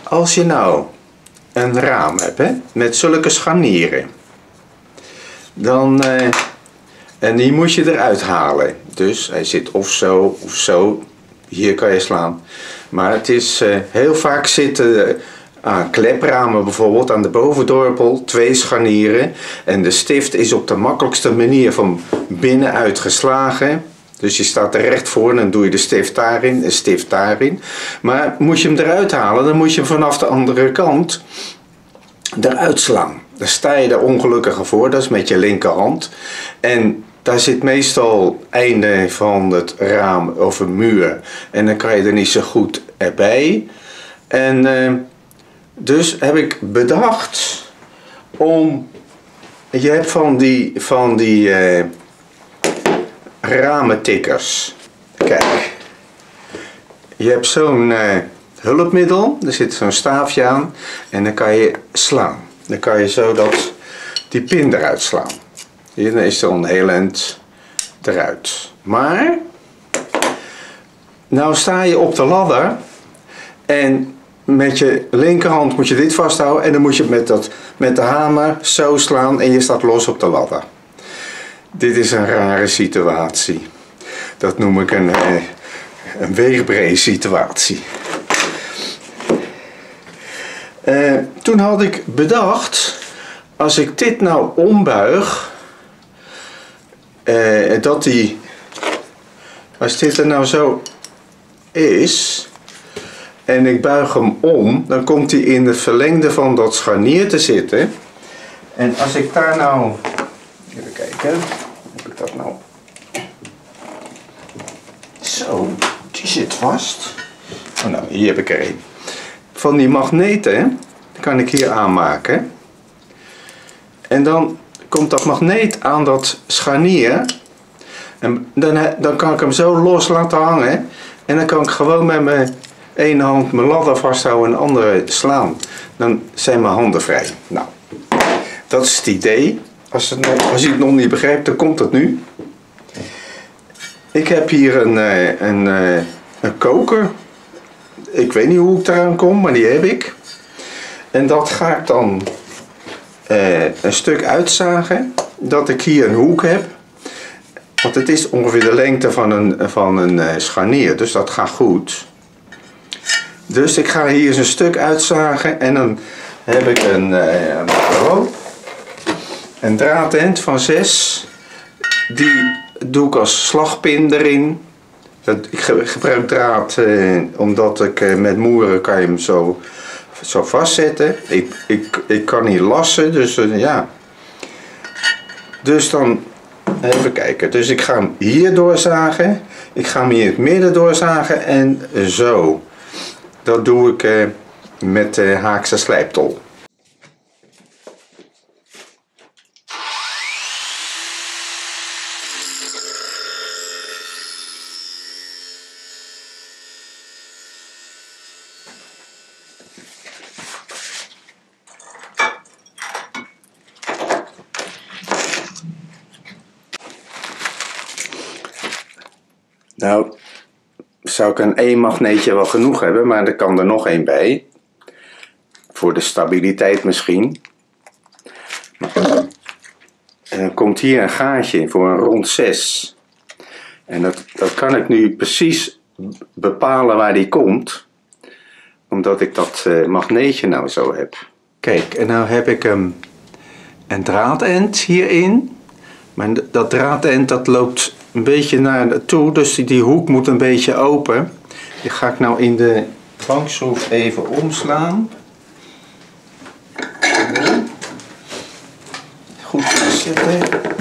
Als je nou een raam hebt, hè, met zulke scharnieren, dan, en die moet je eruit halen. Dus hij zit of zo, hier kan je slaan. Maar het is heel vaak zitten aan klepramen bijvoorbeeld, aan de bovendorpel, 2 scharnieren. En de stift is op de makkelijkste manier van binnenuit geslagen. Dus je staat er recht voor en dan doe je de stift daarin, de stift daarin. Maar moet je hem eruit halen, dan moet je hem vanaf de andere kant eruit slaan. Daar sta je er ongelukkiger voor, dat is met je linkerhand. En daar zit meestal het einde van het raam of een muur. En dan kan je er niet zo goed erbij. En dus heb ik bedacht om... Je hebt van die ramentikkers. Kijk. Je hebt zo'n hulpmiddel. Er zit zo'n staafje aan. En dan kan je slaan. Dan kan je zo die pin eruit slaan. Hier, dan is er een heel eind eruit. Maar, nou sta je op de ladder en met je linkerhand moet je dit vasthouden en dan moet je met de hamer zo slaan en je staat los op de ladder. Dit is een rare situatie. Dat noem ik een weegbreed situatie. Toen had ik bedacht, als ik dit nou ombuig, als dit er nou zo is en ik buig hem om, dan komt hij in het verlengde van dat scharnier te zitten. En als ik daar nou, even kijken, heb ik dat nou, zo, die zit vast. Oh nou, hier heb ik er een. Van die magneten kan ik hier aanmaken. En dan komt dat magneet aan dat scharnier. En dan kan ik hem zo los laten hangen. En dan kan ik gewoon met mijn ene hand mijn ladder vasthouden en de andere slaan. Dan zijn mijn handen vrij. Nou, dat is het idee. Als je het nog niet begrijpt, dan komt het nu. Ik heb hier een koker. Ik weet niet hoe ik eraan kom, maar die heb ik. En dat ga ik dan een stuk uitzagen. Dat ik hier een hoek heb. Want het is ongeveer de lengte van een scharnier. Dus dat gaat goed. Dus ik ga hier eens een stuk uitzagen. En dan heb ik een draadend van 6. Die doe ik als slagpin erin. Ik gebruik draad omdat ik met moeren kan je hem zo vastzetten. Ik kan niet lassen, dus ja. Dus dan even kijken. Dus ik ga hem hier doorzagen. Ik ga hem hier in het midden doorzagen en zo. Dat doe ik met de Haakse slijptol. Nou, zou ik een één magneetje wel genoeg hebben, maar er kan er nog één bij. Voor de stabiliteit misschien. En dan komt hier een gaatje voor een rond 6. En dat kan ik nu precies bepalen waar die komt. Omdat ik dat magneetje nou zo heb. Kijk, en nou heb ik een draadend hierin. Maar dat draadend dat loopt een beetje naar toe, dus die hoek moet een beetje open. Die ga ik nou in de vangschroef even omslaan. Goed zetten.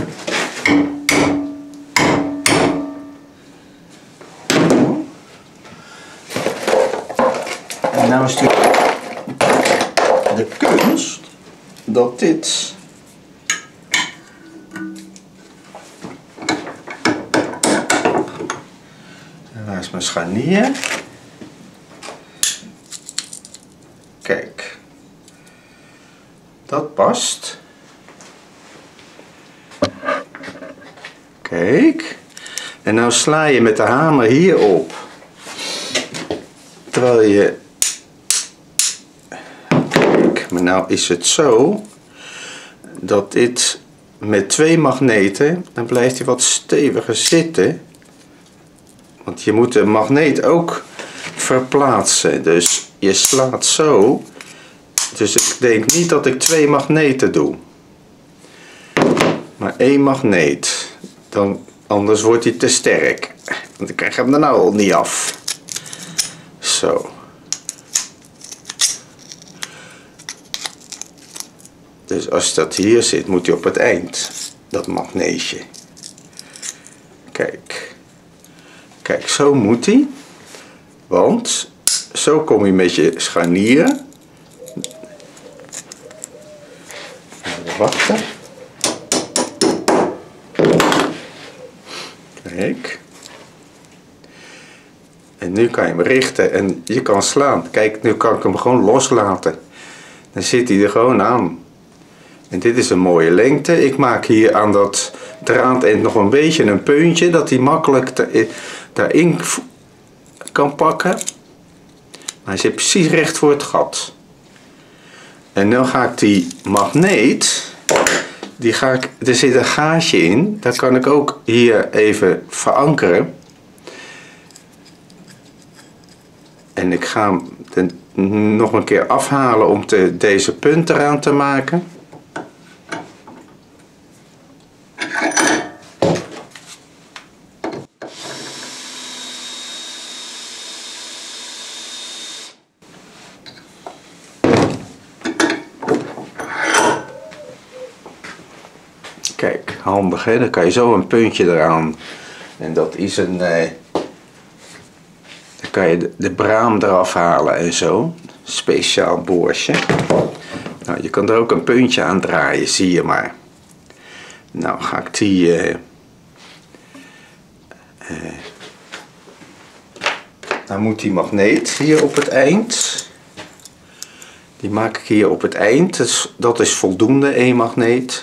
En nou is de kunst dat dit waar is mijn scharnier? Kijk, dat past. Kijk, en nou sla je met de hamer hierop, terwijl je nou is het zo dat dit met 2 magneten, dan blijft hij wat steviger zitten. Want je moet de magneet ook verplaatsen. Dus je slaat zo. Dus ik denk niet dat ik 2 magneten doe. Maar 1 magneet. Anders wordt hij te sterk. Want ik krijg hem er nou al niet af. Zo. Dus als dat hier zit, moet hij op het eind. Dat magneetje. Kijk. Kijk, zo moet hij. Want zo kom je met je scharnieren. Even wachten. Kijk. En nu kan je hem richten en je kan slaan. Kijk, nu kan ik hem gewoon loslaten. Dan zit hij er gewoon aan. En dit is een mooie lengte. Ik maak hier aan dat draadeind nog een beetje een puntje, dat hij makkelijk daarin kan pakken. Maar hij zit precies recht voor het gat. En nu ga ik die magneet, er zit een gaatje in, dat kan ik ook hier even verankeren. En ik ga hem nog een keer afhalen om deze punt eraan te maken. Kijk, handig hè, dan kan je zo een puntje eraan. En dat is een... dan kan je de braam eraf halen en zo. Speciaal boortje. Nou, je kan er ook een puntje aan draaien, zie je maar. Nou ga ik die... dan moet die magneet hier op het eind. Die maak ik hier op het eind. Dus dat is voldoende, 1 magneet.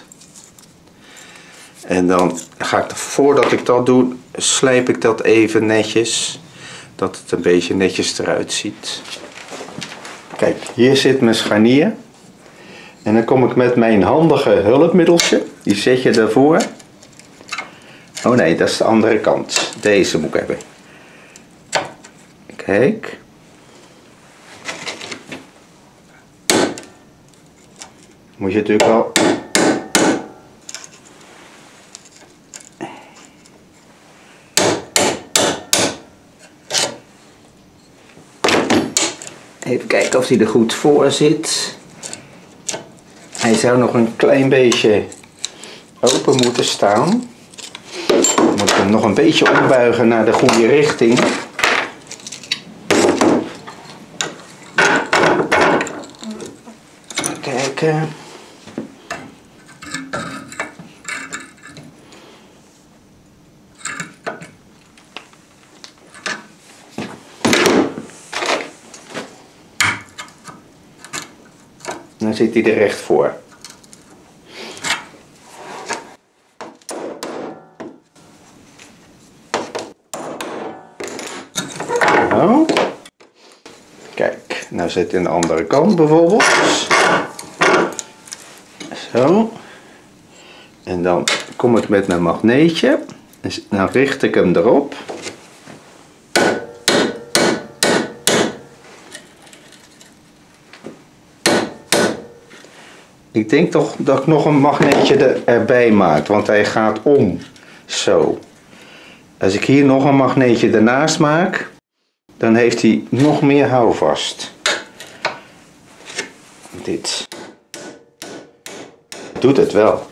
En dan ga ik, voordat ik dat doe, slijp ik dat even netjes. Dat het een beetje netjes eruit ziet. Kijk, hier zit mijn scharnier. En dan kom ik met mijn handige hulpmiddeltje. Die zet je ervoor. Oh nee, dat is de andere kant. Deze moet ik hebben. Kijk. Moet je natuurlijk wel... Even kijken of hij er goed voor zit. Hij zou nog een klein beetje open moeten staan. Dan moet ik hem nog een beetje ombuigen naar de goede richting. Even kijken. Dan zit hij er recht voor. Zo. Kijk, nou zit hij aan de andere kant bijvoorbeeld. Zo. En dan kom ik met mijn magneetje. Dus dan richt ik hem erop. Ik denk toch dat ik nog een magneetje erbij maak, want hij gaat om. Zo. Als ik hier nog een magneetje ernaast maak, dan heeft hij nog meer houvast. Dit. Doet het wel.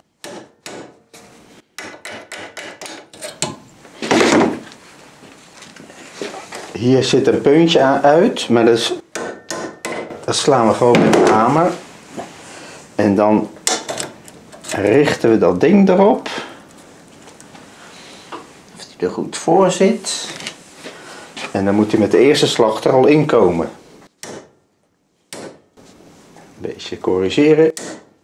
Hier zit een puntje uit, maar dat slaan we gewoon met de hamer. En dan richten we dat ding erop. Of hij er goed voor zit. En dan moet hij met de eerste slag er al in komen. Een beetje corrigeren.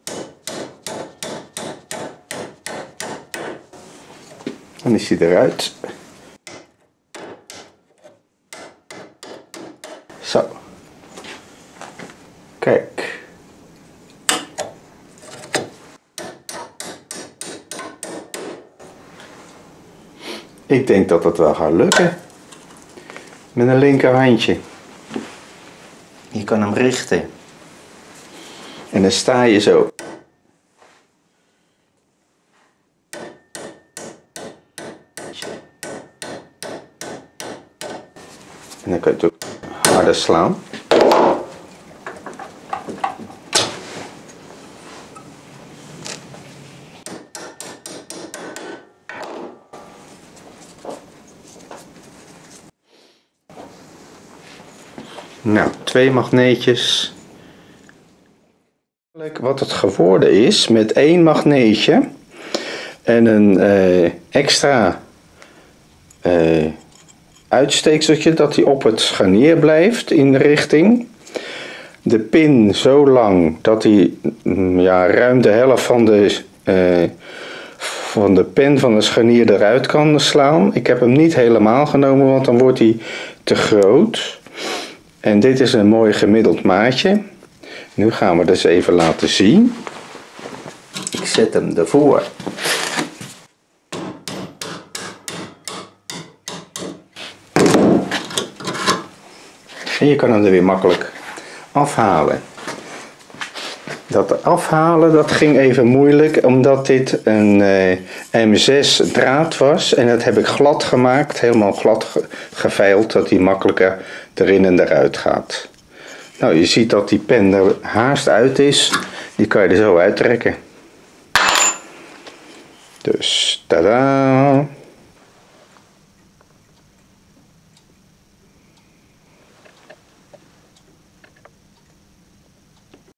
Dan is hij eruit. Zo. Kijk. Ik denk dat het wel gaat lukken. Met een linkerhandje. Je kan hem richten. En dan sta je zo. En dan kan je het ook harder slaan. Nou, 2 magneetjes. Wat het geworden is met 1 magneetje en een extra uitsteekseltje dat hij op het scharnier blijft in de richting. De pin zo lang dat hij ruim de helft van de pen van de scharnier eruit kan slaan. Ik heb hem niet helemaal genomen, want dan wordt hij te groot. En dit is een mooi gemiddeld maatje. Nu gaan we dus even laten zien. Ik zet hem ervoor. En je kan hem er weer makkelijk afhalen. Dat afhalen dat ging even moeilijk omdat dit een M6 draad was. En dat heb ik glad gemaakt, helemaal glad geveild, dat die makkelijker erin en eruit gaat. Nou, je ziet dat die pen er haast uit is. Die kan je er zo uittrekken. Dus, tada!